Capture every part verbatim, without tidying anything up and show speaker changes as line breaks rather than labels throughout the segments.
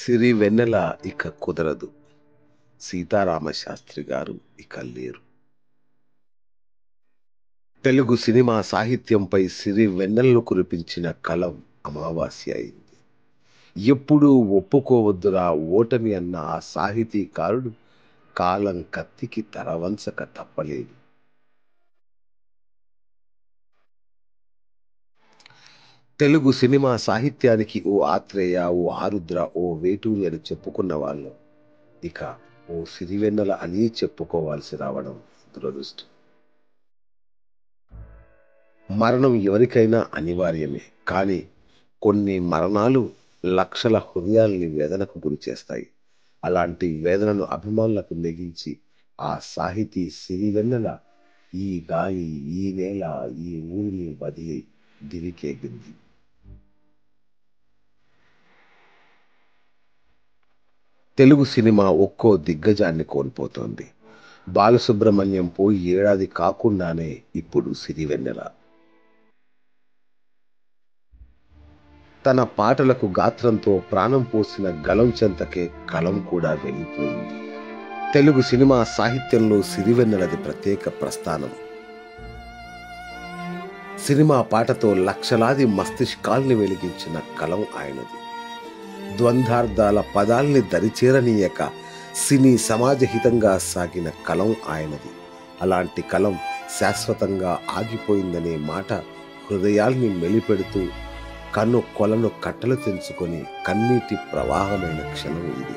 సిరివెన్నెల ఇక కుదరదు. సీతారామ శాస్త్రి గారు ఇక లేరు. తెలుగు సినిమా సాహిత్యంపై సిరివెన్నెలను కురిపించిన కలం అమావాస్య అయింది. ఎప్పుడూ ఒప్పుకోవద్దురా ఓటమి అన్న ఆ సాహితీకారుడు కాలం కత్తికి తలవంచక తప్పలేదు. తెలుగు సినిమా సాహిత్యానికి ఓ ఆత్రేయ, ఓ ఆరుద్ర, ఓ వేటూరి అని చెప్పుకున్న వాళ్ళు ఇక ఓ సిరివెన్నెల అని చెప్పుకోవాల్సి రావడం దురదృష్టం. మరణం ఎవరికైనా అనివార్యమే. కానీ కొన్ని మరణాలు లక్షల హృదయాల్ని వేదనకు గురిచేస్తాయి. అలాంటి వేదనను అభిమానులకు నెగించి ఆ సాహితీ సిరివెన్నెల ఈ గాలి, ఈ నేల, ఈ ఊరిని వదిలి దివికెగింది. తెలుగు సినిమా ఒక్కో దిగ్గజాన్ని కోల్పోతోంది. బాలసుబ్రహ్మణ్యం పోయి ఏడాది కాకుండానే ఇప్పుడు సిరివెన్నెల. తన పాటలకు గాత్రంతో ప్రాణం పోసిన గళం చెంతకే కలం కూడా వెళ్ళిపోయింది. తెలుగు సినిమా సాహిత్యంలో సిరివెన్నెలది ప్రత్యేక ప్రస్థానం. సినిమా పాటతో లక్షలాది మస్తిష్కాల్ని వెలిగించిన కలం ఆయనది. ద్వంద్వార్థాల పదాల్ని దరిచేరనీయక సినీ సమాజహితంగా సాగిన కలం ఆయనది. అలాంటి కలం శాశ్వతంగా ఆగిపోయిందనే మాట హృదయాల్ని మెలిపెడుతూ కన్ను కొలను కట్టలు తెంచుకొని కన్నీటి ప్రవాహమైన క్షణం ఇది.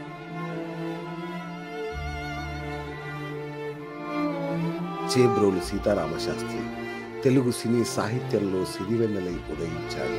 చేబ్రోలు సీతారామ శాస్త్రి తెలుగు సినీ సాహిత్యంలో సిరివెన్నెలై ఉదయించాడు.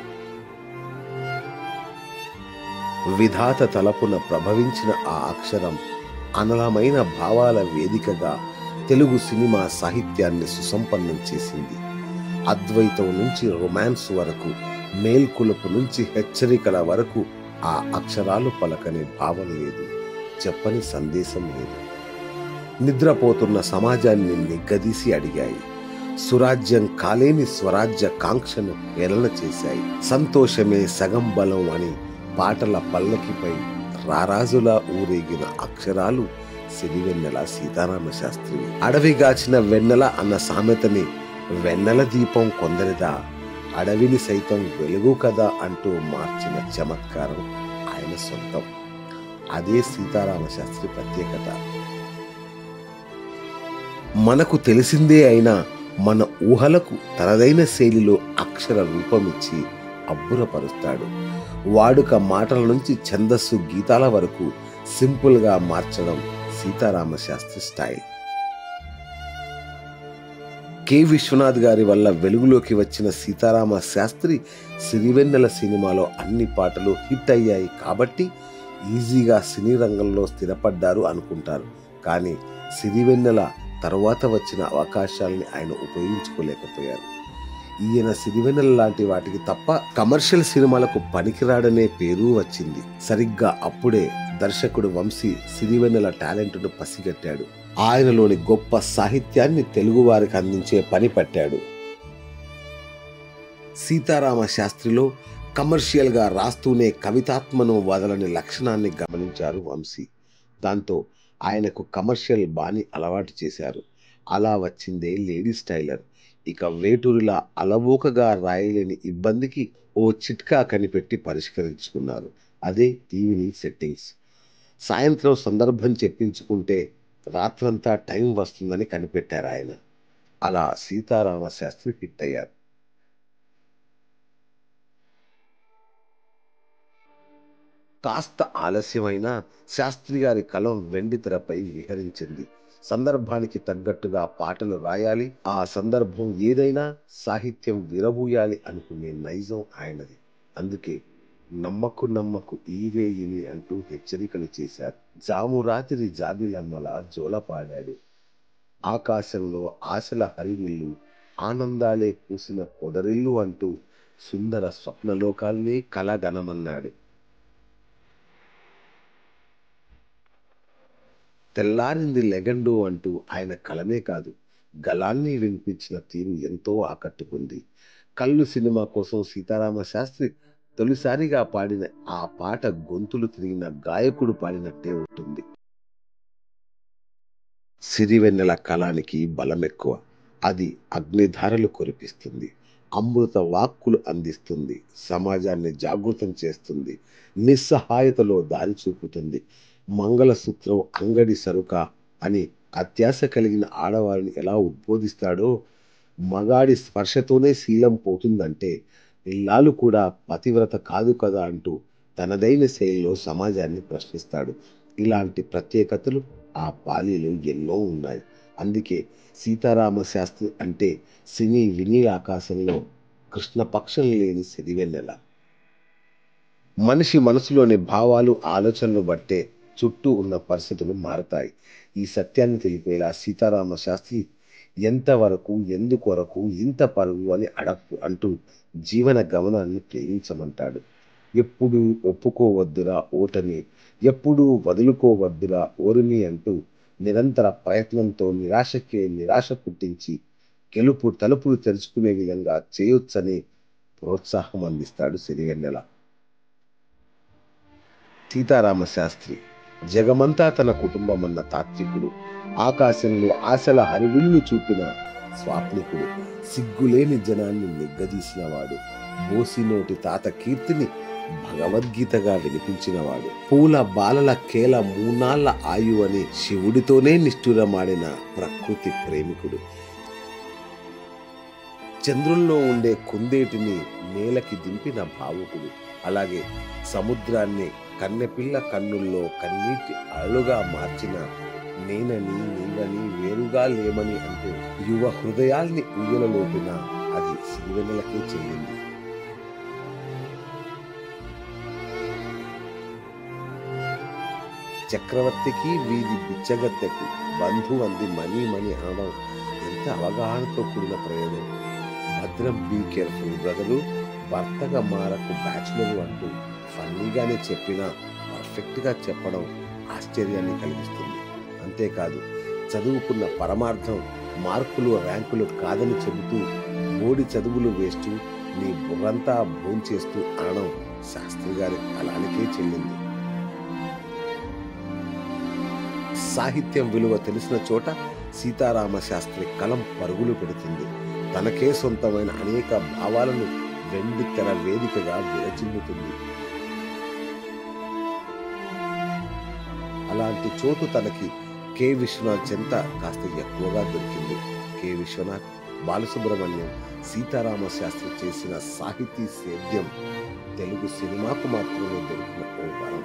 విధాత తలపున ప్రభవించిన ఆ అక్షరం అనలమైన భావాల వేదికగా తెలుగు సినిమా సాహిత్యాన్ని సుసంపన్నం చేసింది. అద్వైతం నుంచి రొమాన్స్ వరకు, మేల్కొలుపు నుంచి హెచ్చరికల వరకు ఆ అక్షరాలు పలకని భావం లేదు, చెప్పని సందేశం లేదు. నిద్రపోతున్న సమాజాన్ని నిగ్గదీసి అడిగాయి. సురాజ్యం కాలేని స్వరాజ్య కాంక్షను హేళన చేశాయి. సంతోషమే సగం బలం అని పాటల పల్లకిపై రారాజులా ఊరేగిన అక్షరాలు సిరివెన్నెల సీతారామ శాస్త్రి. అడవిగాచిన వెన్నెల అన్న సామెతని వెన్నెల దీపం కొందరిదా, అడవిని సైతం వెలుగు కదా అంటూ మార్చిన చమత్కారం ఆయన సొంతం. అదే సీతారామ శాస్త్రి ప్రత్యేకత. మనకు తెలిసిందే అయినా మన ఊహలకు తనదైన శైలిలో అక్షర రూపమిచ్చి అబ్బురపరుస్తాడు. వాడుక మాటల నుంచి ఛందస్సు గీతాల వరకు సింపుల్ గా మార్చడం సీతారామ శాస్త్రి స్టైల్. కె విశ్వనాథ్ గారి వల్ల వెలుగులోకి వచ్చిన సీతారామ శాస్త్రి సిరివెన్నెల సినిమాలో అన్ని పాటలు హిట్ అయ్యాయి కాబట్టి ఈజీగా సినీ రంగంలో స్థిరపడ్డారు అనుకుంటారు. కానీ సిరివెన్నెల తరువాత వచ్చిన అవకాశాలని ఆయన ఉపయోగించుకోలేకపోయారు. ఈయన సిరివెన్నెల లాంటి వాటికి తప్ప కమర్షియల్ సినిమాలకు పనికిరాడనే పేరు వచ్చింది. సరిగ్గా అప్పుడే దర్శకుడు వంశీ సిరివెన్నెల టాలెంట్ను పసిగట్టాడు. ఆయనలోని గొప్ప సాహిత్యాన్ని తెలుగు వారికి అందించే పని పట్టాడు. సీతారామ శాస్త్రిలో కమర్షియల్ గా రాస్తూనే కవితాత్మను వదలని లక్షణాన్ని గమనించారు వంశీ. దాంతో ఆయనకు కమర్షియల్ బాని అలవాటు చేశారు. అలా వచ్చిందే లేడీ స్టైలర్. ఇక వేటూరిలా అలవోకగా రాయలేని ఇబ్బందికి ఓ చిట్కా కనిపెట్టి పరిష్కరించుకున్నారు. అదే టీవీ సెట్టింగ్స్. సాయంత్రం సందర్భం చెప్పించుకుంటే రాత్రంతా టైం వస్తుందని కనిపెట్టారు ఆయన. అలా సీతారామ శాస్త్రి హిట్ అయ్యారు. కాస్త ఆలస్యమైన శాస్త్రి గారి కలం వెండితెరపై విహరించింది. సందర్భానికి తగ్గట్టుగా పాటలు రాయాలి, ఆ సందర్భం ఏదైనా సాహిత్యం విరబూయాలి అనుకునే నైజం ఆయనది. అందుకే నమ్మకు నమ్మకు ఈవే ఇవి అంటూ హెచ్చరికలు చేశారు. జాము రాత్రి జాబిలమ్మల జోల పాడాడు. ఆకాశంలో ఆశల హరివిల్లు, ఆనందాలే పూసిన పొదరిల్లు అంటూ సుందర స్వప్నలోకాల్ని కలగనమన్నాడు. తెల్లారింది లెగండు అంటూ ఆయన కలమే కాదు గలాన్ని వినిపించిన తీరు ఎంతో ఆకట్టుకుంది. కళ్ళు సినిమా కోసం సీతారామ శాస్త్రి తొలిసారిగా పాడిన ఆ పాట గొంతులు తిరిగిన గాయకుడు పాడినట్టే ఉంటుంది. సిరివెన్నెల కళానికి బలం ఎక్కువ. అది అగ్నిధారలు కురిపిస్తుంది, అమృత వాక్కులు అందిస్తుంది, సమాజాన్ని జాగృతం చేస్తుంది, నిస్సహాయతలో దారి చూపుతుంది. మంగళసూత్రం అంగడి సరుక అని అత్యాశ కలిగిన ఆడవారిని ఎలా ఉద్బోధిస్తాడో, మగాడి స్పర్శతోనే శీలం పోతుందంటే ఇల్లాలు కూడా పతివ్రత కాదు కదా అంటూ తనదైన శైలిలో సమాజాన్ని ప్రశ్నిస్తాడు. ఇలాంటి ప్రత్యేకతలు ఆ పాలీలు ఎన్నో ఉన్నాయి. అందుకే సీతారామ శాస్త్రి అంటే సినీ వినీల ఆకాశంలో కృష్ణపక్షం లేని సిరివెన్నెల. మనిషి మనసులోని భావాలు ఆలోచనలు బట్టే చుట్టూ ఉన్న పరిస్థితులు మారతాయి. ఈ సత్యాన్ని తెలిపేలా సీతారామ శాస్త్రి ఎంతవరకు, ఎందుకొరకు ఇంత పరుగు అని అడక్కు అంటూ జీవన గమనాన్ని ప్రేమించమంటాడు. ఎప్పుడూ ఒప్పుకోవద్దురా ఓటమి, ఎప్పుడూ వదులుకోవద్దురా ఓరిమి అంటూ నిరంతర ప్రయత్నంతో నిరాశకే నిరాశ పుట్టించి గెలుపు తలుపులు తెరుచుకునే విధంగా చేయొచ్చని ప్రోత్సాహం అందిస్తాడు సిరివెన్నెల. సీతారామ శాస్త్రి జగమంతా తన కుటుంబమన్న తాత్వికుడు, ఆకాశంలో ఆశల హరివిల్లు చూపిన స్వాప్నికుడు, సిగ్గులేని జనాన్ని నిగ్గదీసినవాడు, బోసినోటి తాత కీర్తిని భగవద్గీతగా వినిపించినవాడు, పూల బాలల కేల మూనాళ్ల ఆయు అని శివుడితోనే నిష్ఠురమాడిన ప్రకృతి ప్రేమికుడు, చంద్రుల్లో ఉండే కుందేటిని నేలకి దింపిన భావుకుడు, అలాగే సముద్రాన్ని కన్నెపిల్ల కన్నుల్లో కన్నీటి అలలుగా మార్చిన నేనని నీవని వేరుగా లేమని అంటూ యువ హృదయాల్ని ఉయ్యలలోపిన అది సిరివెన్నెలకే చెల్లింది. చక్రవర్తికి వీధి బిచ్చగత్తెకు బంధు అంది మనీ మనీ అనడం ఎంత అవగాహనతో కూడిన ప్రయోగం. భద్రం బీ కేర్ఫుల్ బ్రదరు, భర్తగా మారకు బ్యాచులరు అంటూ ఫన్నీగానే చెప్పినా పర్ఫెక్ట్గా చెప్పడం ఆశ్చర్యాన్ని కలిగిస్తుంది. అంతేకాదు, చదువుకున్న పరమార్థం మార్కులు ర్యాంకులు కాదని చెబుతూ బోడి చదువులు వేస్తూ నీ బుర్రంతా భోంచేస్తూ అనడం శాస్త్రి గారి కళానికే చెల్లింది. సాహిత్యం విలువ తెలిసిన చోట సీతారామ శాస్త్రి కలం పరుగులు పెడుతుంది. తనకే సొంతమైన అనేక భావాలను వెండి తెర వేదికగా విరచిల్లుతుంది. అలాంటి చోటు తనకి కె విశ్వనాథ్ చెంత కాస్త ఎక్కువగా దొరికింది. కె విశ్వనాథ్, బాలసుబ్రహ్మణ్యం, సీతారామ శాస్త్రి చేసిన సాహితీ సేద్యం తెలుగు సినిమాకు మాత్రమే దొరికిన ఓ వరం.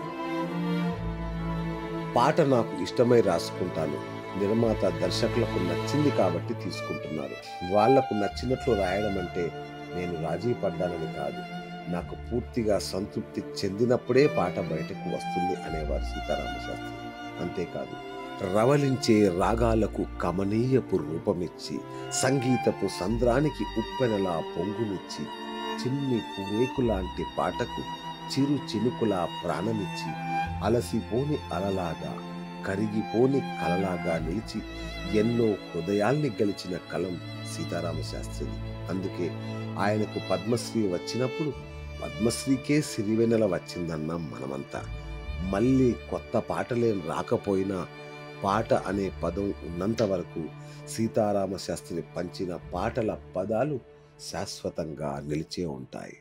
పాట నాకు ఇష్టమై రాసుకుంటాను, నిర్మాత దర్శకులకు నచ్చింది కాబట్టి తీసుకుంటున్నారు, వాళ్లకు నచ్చినట్లు రాయడం అంటే నేను రాజీ పడ్డానని కాదు, నాకు పూర్తిగా సంతృప్తి చెందినప్పుడే పాట బయటకు వస్తుంది అనేవారు సీతారామ శాస్త్రి. అంతేకాదు, రవలించే రాగాలకు కమనీయపు రూపమిచ్చి, సంగీతపు సంద్రానికి ఉప్పెనలా పొంగునిచ్చి, చిన్ని పువేకులాంటి పాటకు చిరు చినుకులా ప్రాణమిచ్చి, అలసిపోని అలలాగా కరిగిపోని కలలాగా నిలిచి ఎన్నో హృదయాల్ని గెలిచిన కలం సీతారామ శాస్త్రిది. అందుకే ఆయనకు పద్మశ్రీ వచ్చినప్పుడు పద్మశ్రీకే సిరివెన్నెల వచ్చిందన్నాం మనమంతా. మళ్ళీ కొత్త పాటలేం రాకపోయినా పాట అనే పదం ఉన్నంత వరకు సీతారామ శాస్త్రి పంచిన పాటల పదాలు శాశ్వతంగా నిలిచే ఉంటాయి.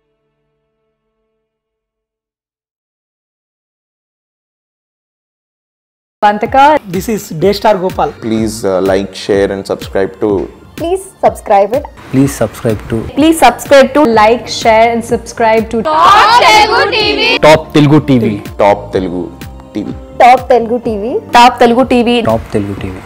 Pantaka, this is Daystar Gopal.
Please uh, like, share and subscribe to.
Please subscribe it.
Please subscribe to
Please subscribe to like, share and subscribe to
Top Telugu T V.
Top Telugu T V.
Top Telugu T V.
Top Telugu T V.
Top Telugu T V.
Top Telugu T V.